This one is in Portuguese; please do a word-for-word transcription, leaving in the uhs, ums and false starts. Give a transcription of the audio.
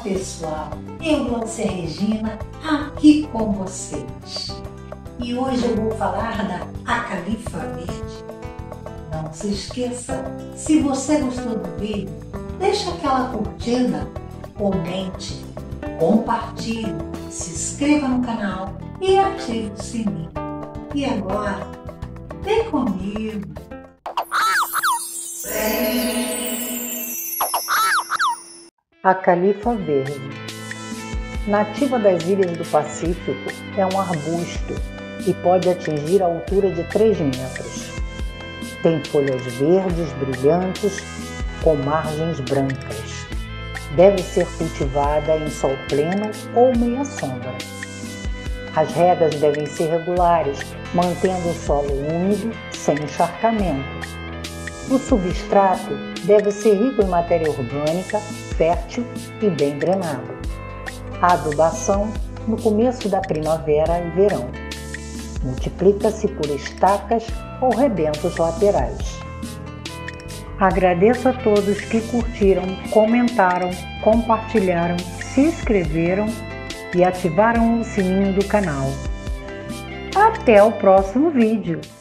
pessoal, eu, Glaucia Regina, aqui com vocês. E hoje eu vou falar da Acalifa Verde. Não se esqueça, se você gostou do vídeo, deixa aquela curtida, comente, compartilhe, se inscreva no canal e ative o sininho. E agora, vem comigo! Acalifa verde. Nativa das ilhas do Pacífico, é um arbusto e pode atingir a altura de três metros. Tem folhas verdes brilhantes com margens brancas. Deve ser cultivada em sol pleno ou meia sombra. As regas devem ser regulares, mantendo o solo úmido sem encharcamento. O substrato deve ser rico em matéria orgânica, fértil e bem drenado. A adubação no começo da primavera e verão. Multiplica-se por estacas ou rebentos laterais. Agradeço a todos que curtiram, comentaram, compartilharam, se inscreveram e ativaram o sininho do canal. Até o próximo vídeo!